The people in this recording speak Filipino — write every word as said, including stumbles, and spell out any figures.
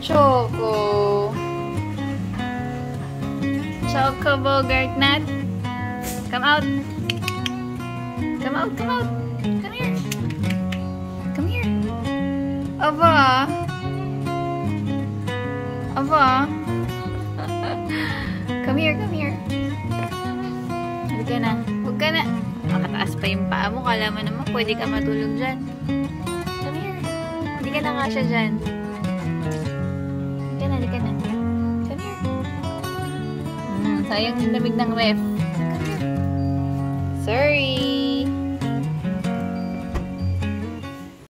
Choco. ChocoBogartNut. Come out. Come out, come out. Come here. Come here. Aba. Aba. Come here, come here. Huwag ka na. Huwag ka na. Makataas pa yung paa mo. Kala mo naman pwede ka matulog dyan. Come here. Hindi ka na nga siya dyan. Hindi ka na, hindi ka na. Come here. Hmm, sayang yung lamig ng ref. Come here. Sorry.